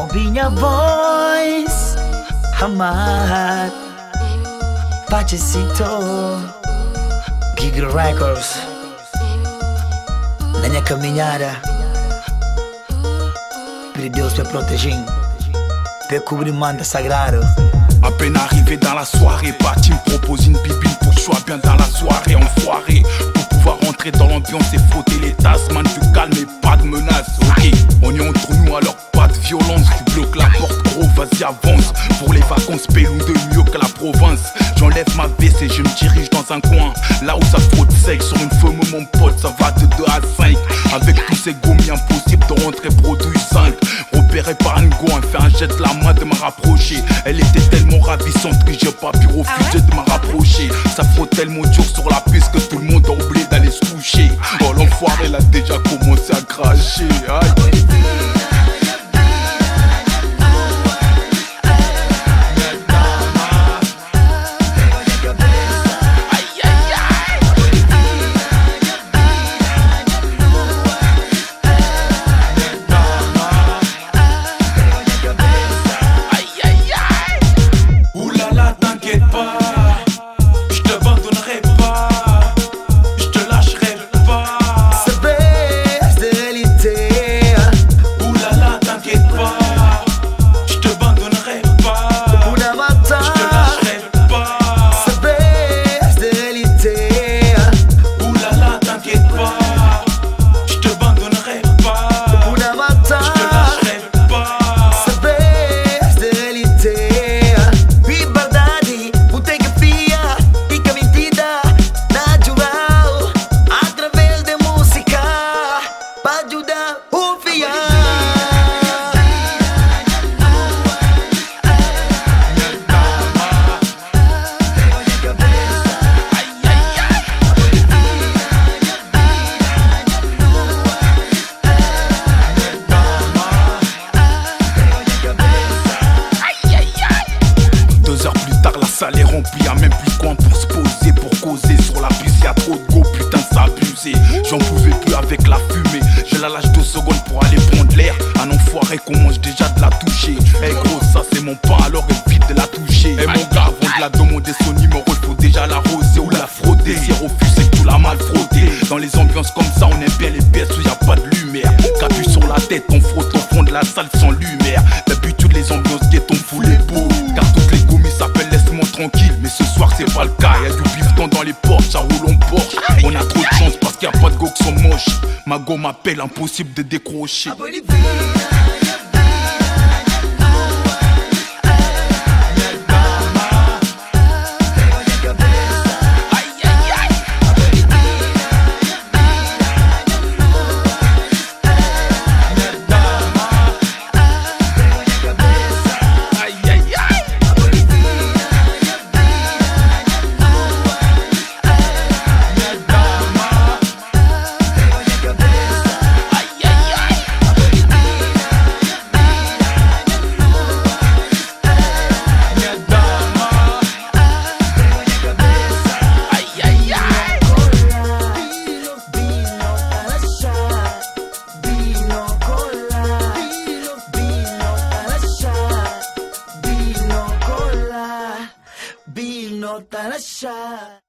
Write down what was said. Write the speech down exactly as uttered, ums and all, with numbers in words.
Viña Voice, Hamad, Pachecito, Gig Records, na minha caminhada, pedi Deus me proteger, para cobrir manda sagrado. À peine arrivé dans la soirée, Pachi me propose une bibine pour que je sois bien dans la soirée, enfoiré. Pour pouvoir rentrer dans l'ambiance et frotter les tasses, man tu calmes et pas de menace, ok. On est entre nous alors pas de violence, tu bloques la porte gros, vas-y avance. Pour les vacances, paye-nous de mieux que la province. J'enlève ma veste et je me dirige dans un coin, là où ça frotte sec, sur une femme mon pote, ça va de deux à cinq. Avec tous ces gommis, impossible de rentrer produit cinq. Repéré par un go, un fait un jet de la main de me rapprocher. Elle était tellement ravissante que j'ai pas pu refuser de me rapprocher. Ça frotte tellement dur sur la piste que tout le monde a oublié d'aller se coucher. Oh l'enfoiré, elle a déjà commencé à cracher. Aïe. Ça les remplit, y'a même plus de coin pour se poser, pour causer. Sur la piste y'a trop de go, putain c'est abusé. J'en pouvais plus avec la fumée. J'ai la lâche deux secondes pour aller prendre l'air. Un enfoiré qu'on mange déjà de la toucher. Eh hey gros, ça c'est mon pain, alors évite de la toucher. Eh hey mon gars, avant de la demander son numéro, il faut déjà l'arroser ou la frotter. Si elle refuse, c'est que tu l'as mal frotté. Dans les ambiances comme ça, on aime bien les pièces où y'a pas de lumière. Capu sur la tête, on frotte au fond de la salle sans lumière. D'habitude les ambiances guettent, on fout les beaux. Car toutes les gommis s'appellent laisse-moi tranquille, mais ce soir c'est pas le cas. Y'a du bifton dans les porches, ça roule en Porsche. On a trop de chance parce qu'il y a pas de go qui sont moches. Ma go m'appelle, impossible de décrocher. Vino Talasha.